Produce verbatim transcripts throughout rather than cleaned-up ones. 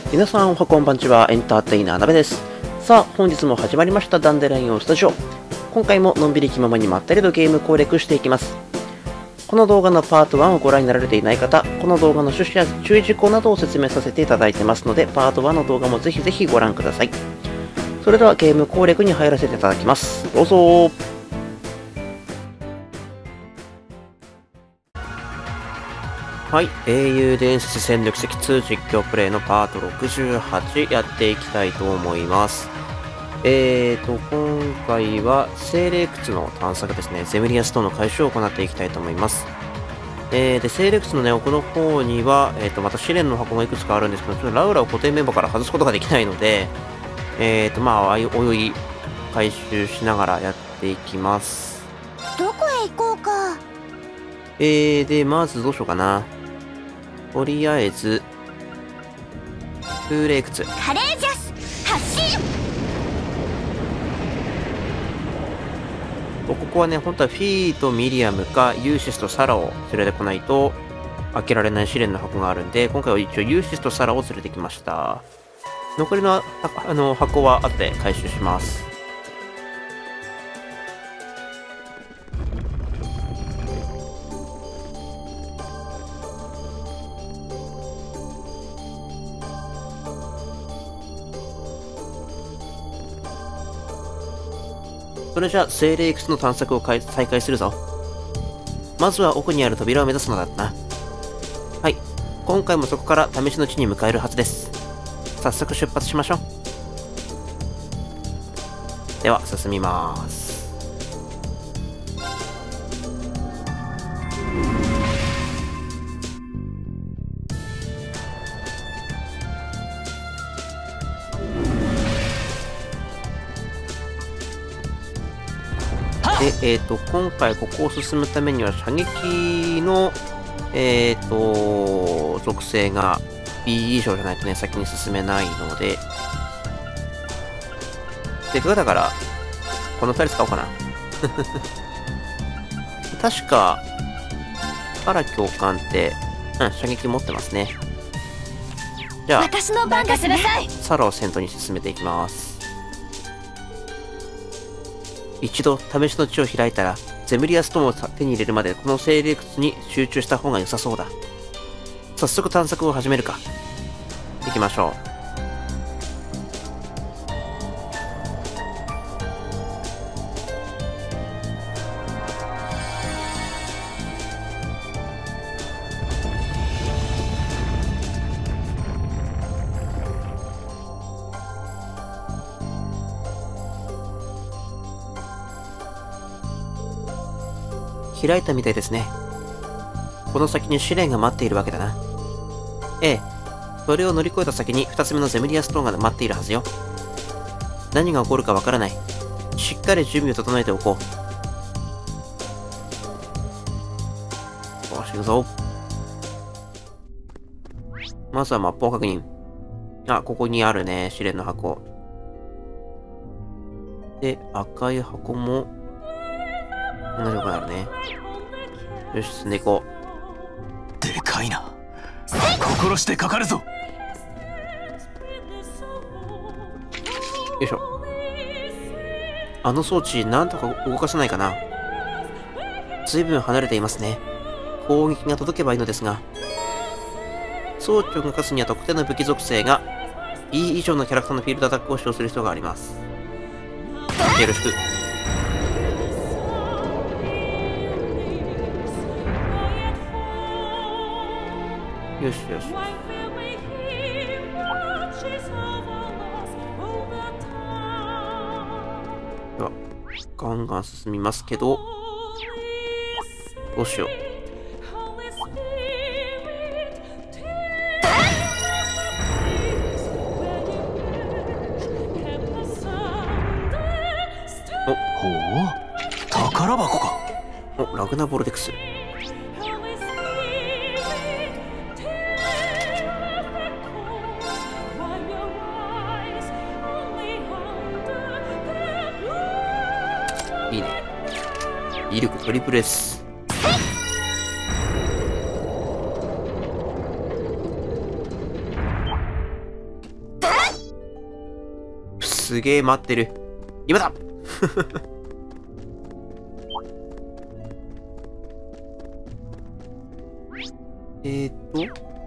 皆さんおはこんばんちは、エンターテイナーなべです。さあ本日も始まりましたダンデラインオンスタジオ。今回ものんびり気ままにまったりとゲーム攻略していきます。この動画のパートワンをご覧になられていない方、この動画の趣旨や注意事項などを説明させていただいてますので、パートワンの動画もぜひぜひご覧ください。それではゲーム攻略に入らせていただきます。どうぞ。はい、英雄伝説戦力石ツー実況プレイのパートろくじゅうはちやっていきたいと思います。えーと、今回は精霊窟の探索ですね。ゼムリアストーンの回収を行っていきたいと思います。えー、で、精霊窟のね、奥の方には、えーと、また試練の箱がいくつかあるんですけど、ちょっとラウラを固定メンバーから外すことができないので、えーと、まあ、おいおい回収しながらやっていきます。 どこへ行こうか。 えー、で、まずどうしようかな。とりあえず、風霊窟。 カレージャス発進。 ここはね、本当はフィーとミリアムかユーシスとサラを連れてこないと開けられない試練の箱があるんで、今回は一応ユーシスとサラを連れてきました。残りの、ああの箱は後で回収します。それじゃあ精霊窟の探索を再開するぞ。まずは奥にある扉を目指すのだったな。はい、今回もそこから試しの地に迎えるはずです。早速出発しましょう。では進みます。で、えっと、今回ここを進むためには射撃の、えっと、属性が B 以上じゃないとね、先に進めないので、せっかくだから、このふたり使おうかな。確か、パラ教官って、うん、射撃持ってますね。じゃあ、 私の番ですね。 サラを先頭に進めていきます。一度試しの地を開いたら、ゼムリアストーンを手に入れるまでこの精霊窟に集中した方が良さそうだ。早速探索を始めるか。行きましょう。開いたみたいですね。この先に試練が待っているわけだな。ええ、それを乗り越えた先に二つ目のゼムリアストーンが待っているはずよ。何が起こるかわからない。しっかり準備を整えておこう。よし、行くぞ。まずはマップを確認。あ、ここにあるね、試練の箱。で、赤い箱も同じとこにあるね。よし、進んでいこう。でかいな。心してかかるぞ。 よいしょ。あの装置、なんとか動かせないかな。ずいぶん離れていますね。攻撃が届けばいいのですが。装置を動かすには特定の武器属性が E 以上のキャラクターのフィールドアタックを使用する必要があります。よろしく。よしよし。では、ガンガン進みますけど、どうしよう。 お、ほう、宝箱か。 お、ラグナボルテクス。いいね。威力トリプル S。 すげえ待ってる。今だえーっと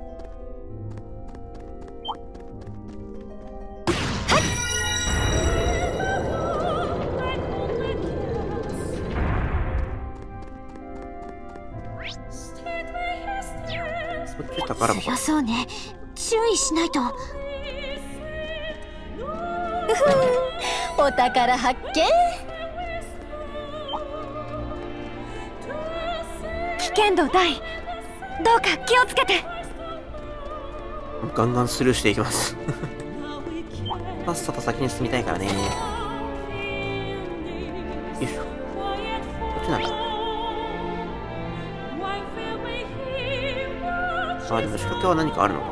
そっち宝箱。 強そうね。注意しないと。うふん、お宝発見。危険度大。どうか気をつけて。 ガンガンスルーしていきますさっさと先に進みたいからね。よいしょ。こっちなんだ。あ、でも仕掛けは何かあるのか。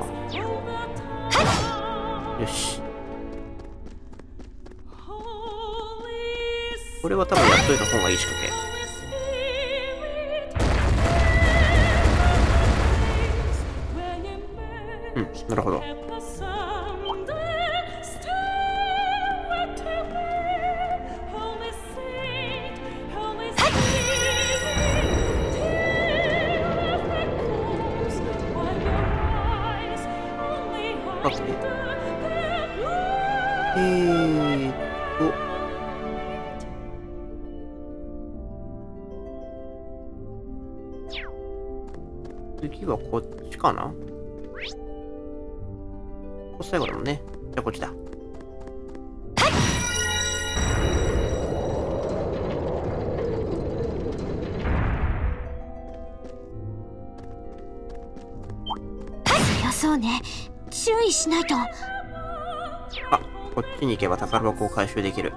よし。これは多分やっといた方がいい仕掛け。うん、なるほど。待って。えーっと。次はこっちかな？ここ最後だもんね。じゃあこっちだ。 強そうね。注意しないと。 あ、こっちに行けば宝箱を回収できる。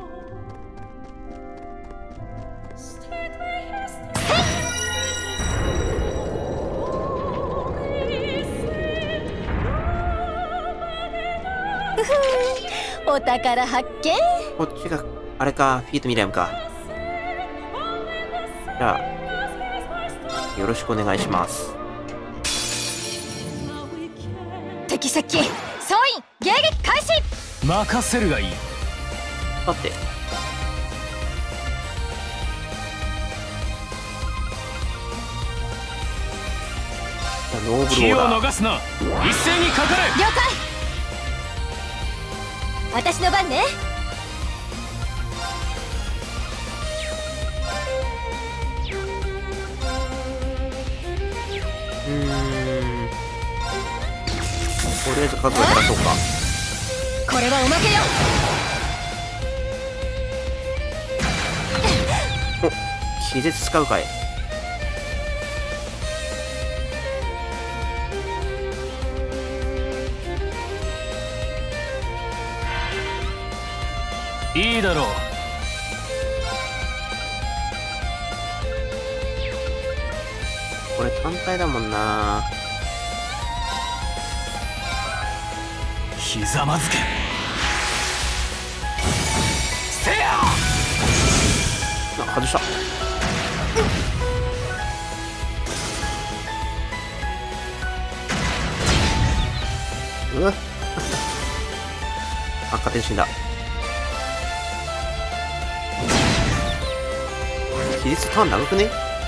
お宝発見。 こっちがあれか、フィートミラムか。じゃあよろしくお願いします。 敵接近。総員迎撃開始。 任せるがいい。 待って。ノーブルオ気をーダー。 逃すな。一斉にかかれ。 了解。私の番ね。 うーん、とりあえず数を減らそうか。 これはおまけよ。 お、気絶使うかい。 いいだろう。 これ単体だもんな。 ひざまずけ。せや。 あ、外した。うわあ、勝手に死んだ。比率ターン長くね？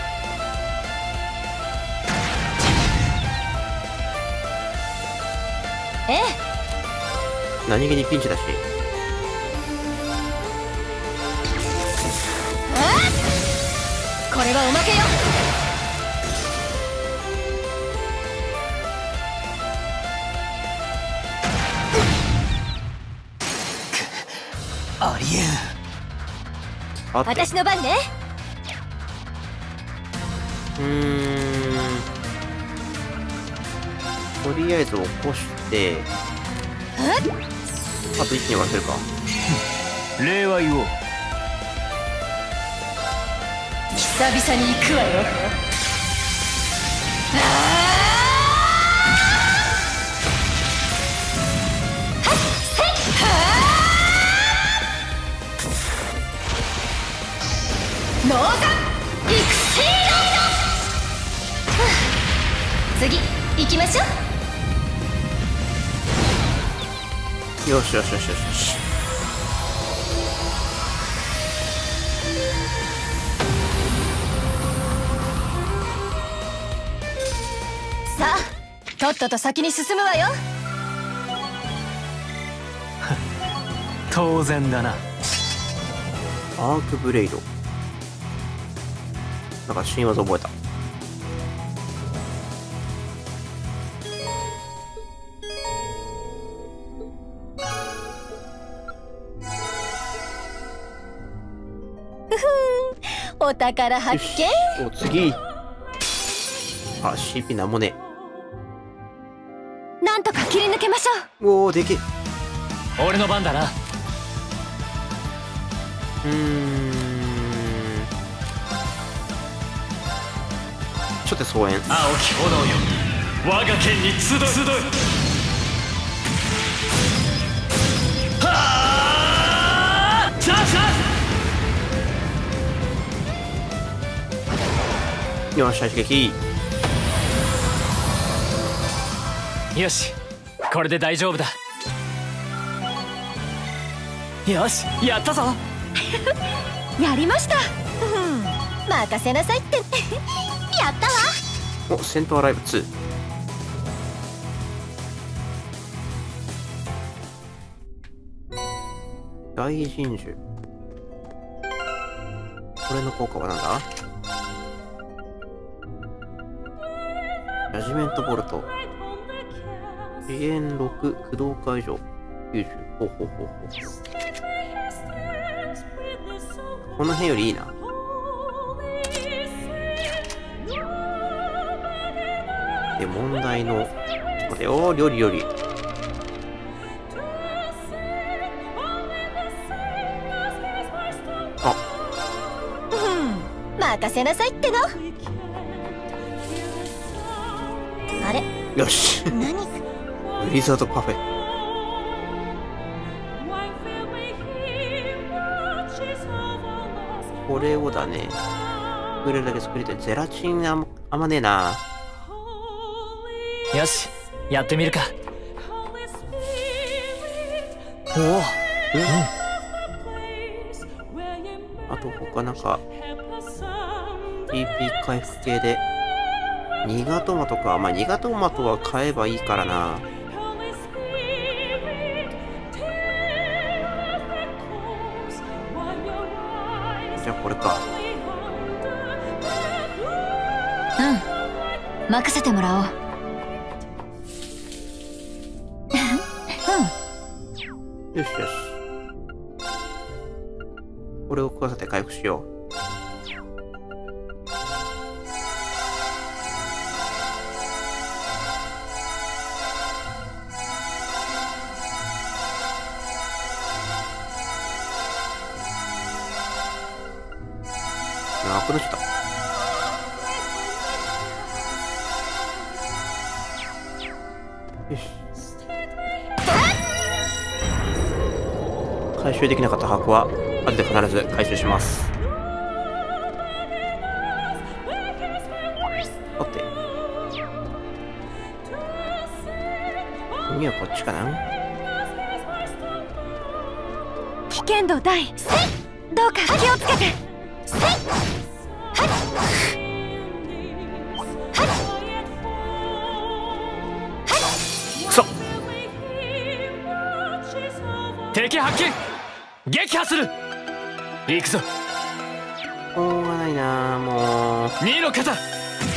ええ。 何気にピンチだし。 これはおまけよ。 ありえん。 あって。 私の番ね。 うーん、とりあえず起こしてあと一気に割せるか。 礼は言おう。 久々に行くわよ。ノーザンピクシーロイド。次行きましょう。 よしよしよしよしよし。 とっとと先に進むわよ。 当然だな。 アークブレイド。なんか新技覚えた。 お宝発見。 お次。あ シーピー なんもねなんとか切り抜けましょえ。おおでけえ。 俺の番だな。 うーんちょっと総演。 青き炎よ、我が剣に集い集い。はあチャンスチャンス。 よし射撃。 よし、これで大丈夫だ。よし、やったぞ。 う。やりました。うん任せなさいってやったわ。 おセントアライブツー。大神樹。これの効果はなんだ。ジャジメントボルト。次元ろく、駆動解除。きゅうじゅう。ほうほうほうほう。この辺よりいいな。で、問題の、これを、よりより。あ、 うん任せなさいっての。あれよし。 何ブリザードパフェ。これをだね。作れるだけ作りたい。ゼラチンあんあんまねえな。 よし、やってみるか。おお、うん。 あと他なんか ピーピー 回復系でニガトマトか。まあニガトマトは買えばいいからな。じゃあこれか。 うん任せてもらおう。 よしよし。これを食わせて回復しよう。なくなっちゃった。よし。回収できなかった箱は後で必ず回収します。さて次はこっちかな。 危険度大。どうか気をつけて。 くそ。 敵発見。撃破する。行くぞ。 しょうがないなもう。 二の肩、早せ。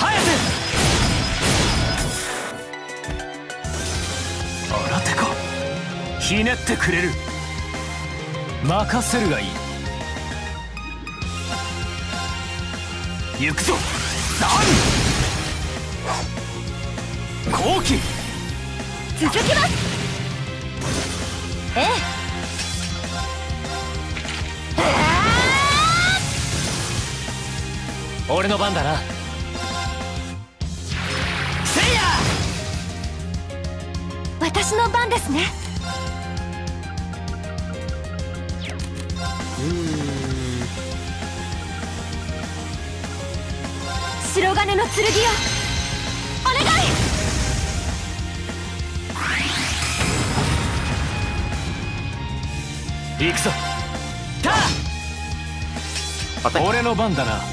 あらてか、ひねってくれる。任せるがいい。行くぞ。何後期続きます。ええ俺の番だな。せいや。 私の番ですね。 うーん白金の剣よお願い。 行くぞ。たあ、俺の番だな。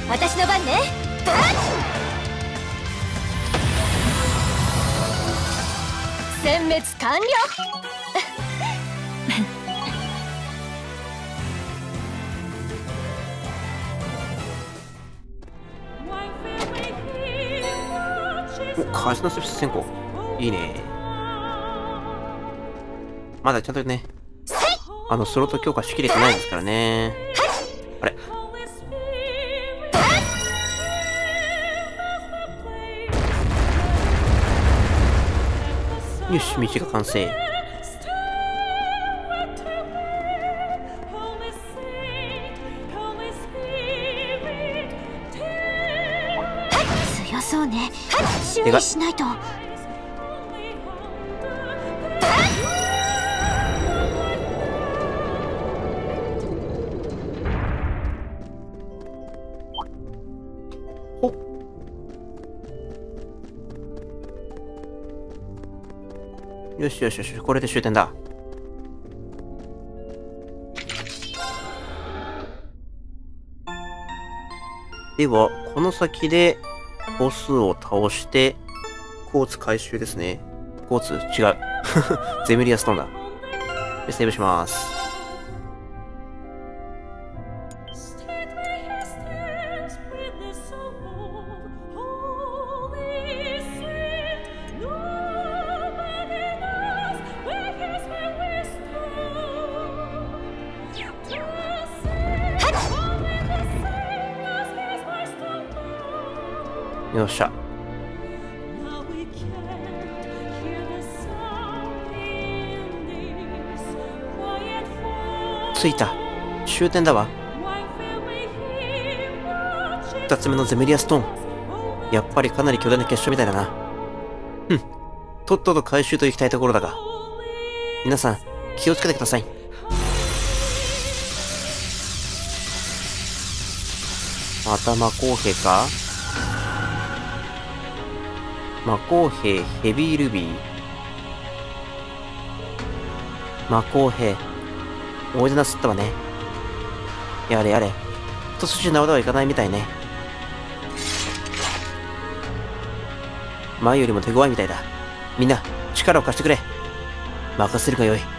私の番ね。殲滅完了。 お、カジノスピス先行。いいね。まだちゃんとね、あのスロット強化しきれてないですからね。あれ。よし、道が完成。 強そうね。注意しないと。 よしよしよし、これで終点だ。では、この先でボスを倒して、コーツ回収ですね。コーツ違う。ゼムリアストーンだ。で、セーブします。よっしゃ。着いた。終点だわ。二つ目のゼメリアストーン。やっぱりかなり巨大な結晶みたいだな。うん。とっとと回収と行きたいところだが。皆さん、気をつけてください。また魔鋼兵か？魔鋼兵ヘビールビー。魔鋼兵。大事なすったわね。やれやれ。一筋縄ではいかないみたいね。前よりも手強いみたいだ。みんな、力を貸してくれ。任せるがよい。よ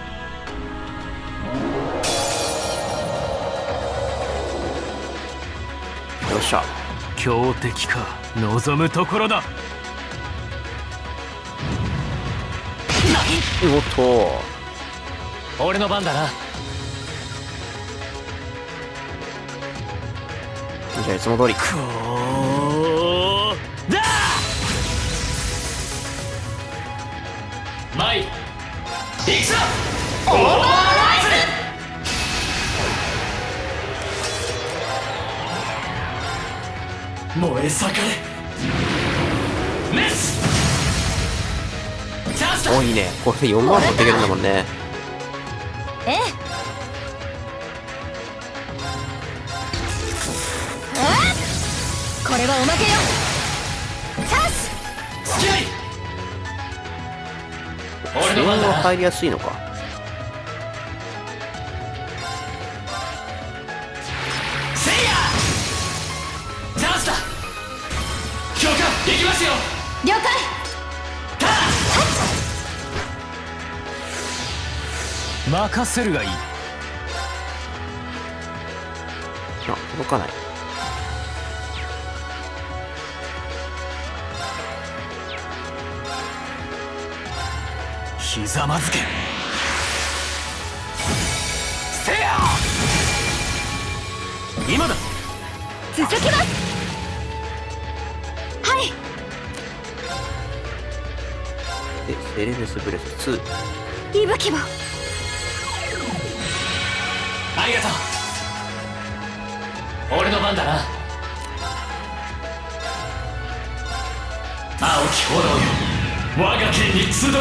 っしゃ。 強敵か。望むところだ。 おっと。 俺の番だな。 じゃあいつも通り。 こーだマイ行くぞオーバーライズ燃え盛れメスお、いいね。これでよんまん持っていけるんだもんね。 ええ。これはおまけよ。チャンス。 スキャリ俺自分の番だな。 は入りやすいのか。 せいやチャンスだ。強化行きますよ。 了解。 任せるがいい。 あ、届かない。 ひざまずけ。せや今だ。 続きます。はい。 で、セレネスブレスツー。 息吹を。 ありがとう。俺の番だな。青き炎よ、我が剣に集う。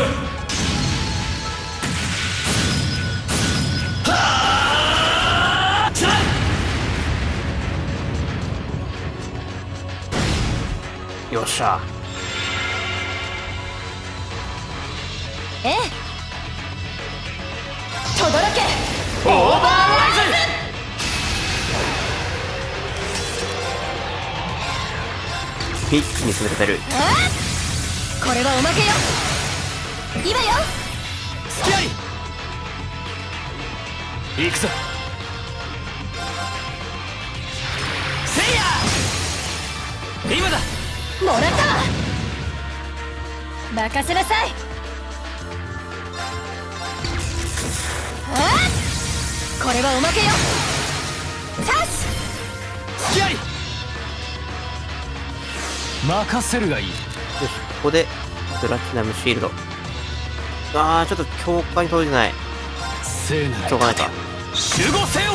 はあよっしゃ。 ええ。とどろけオーバーライ一気に攻め立てる。 これはおまけよ。今よ。 隙あり。行くぞ。せいや、今だ。 もらったわ。任せなさい。これはおまけよ。チャンス。 隙あり。任せるがいい。 よし、ここでプラチナムシールド。ああ、ちょっと境界に届いてない。 聖なるしょうがないか。 守護せよ。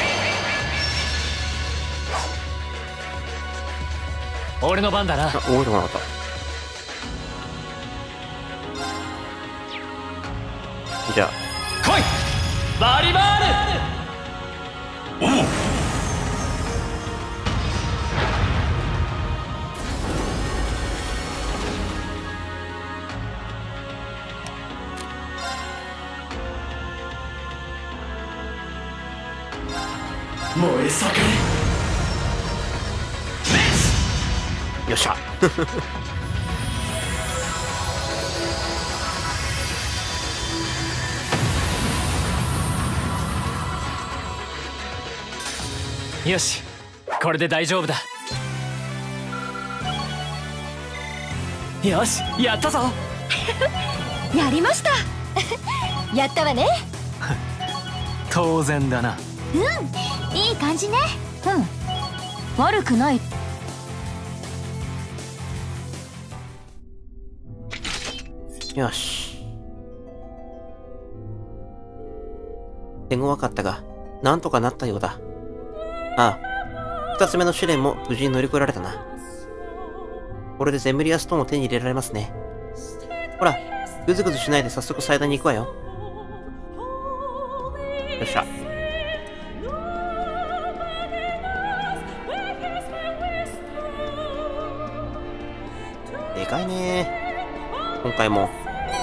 俺の番だな。 あ、覚えてもらった。じゃあ来いバリバール。おう。燃え盛れ。 よっしゃよし、これで大丈夫だ。よし、やったぞやりましたやったわね。 当然だな。 うん、いい感じね。うん、悪くない。 よし。手強かったが、なんとかなったようだ。ああ、二つ目の試練も無事に乗り越えられたな。これでゼムリアストーンを手に入れられますね。ほら、ぐずぐずしないで早速祭壇に行くわよ。よっしゃ。でかいねー。今回も。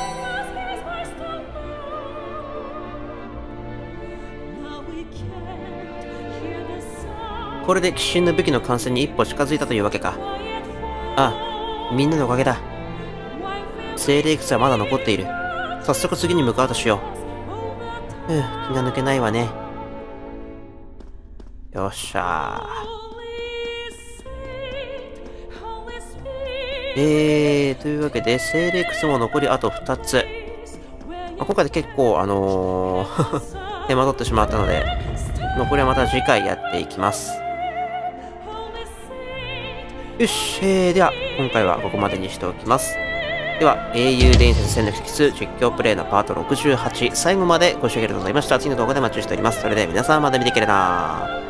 これで鬼神の武器の完成に一歩近づいたというわけか。ああ、みんなのおかげだ。精霊靴はまだ残っている。早速次に向かうとしよう。ふう、気が抜けないわね。よっしゃー。えー、というわけで、精霊靴も残りあとふたつ。まあ、今回で結構、あのー、手間取ってしまったので、残りはまた次回やっていきます。よし、えー、では、今回はここまでにしておきます。では、英雄伝説戦略的実況プレイのパートろくじゅうはち、最後までご視聴ありがとうございました。次の動画でお待ちしております。それでは皆さんまた見てくれなー。